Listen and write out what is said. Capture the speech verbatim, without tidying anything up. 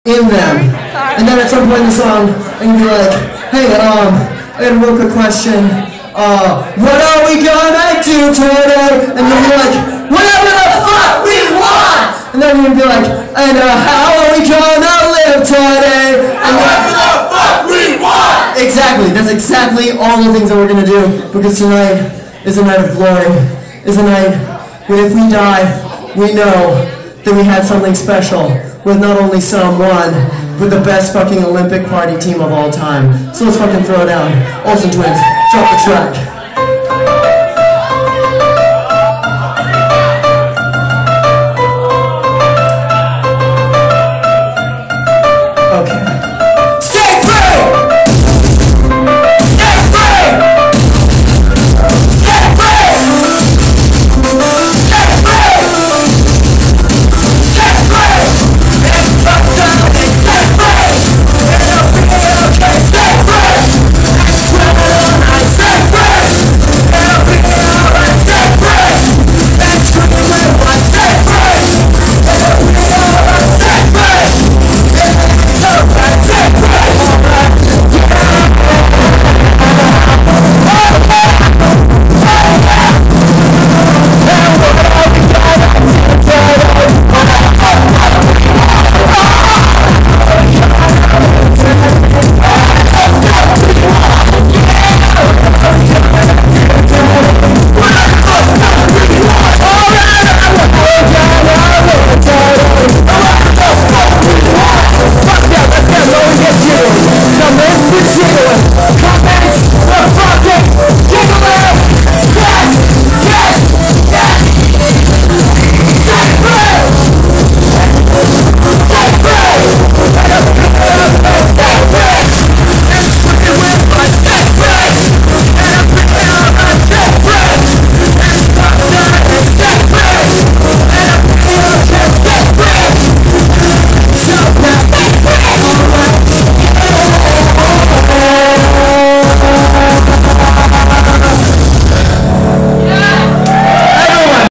in them. And then at some point in the song, and you'll be like, hey, um, I got a real quick question. Uh, what are we gonna do today? And you'll be like, whatever the fuck we want! And then you'll be like, and uh, how are we gonna live today? And whatever the fuck we want! Exactly, that's exactly all the things that we're gonna do, because tonight is a night of glory. Is a night when if we die, we know that we had something special with not only someone, but the best fucking Olympic party team of all time. So let's fucking throw it down. Olsen twins, drop the track.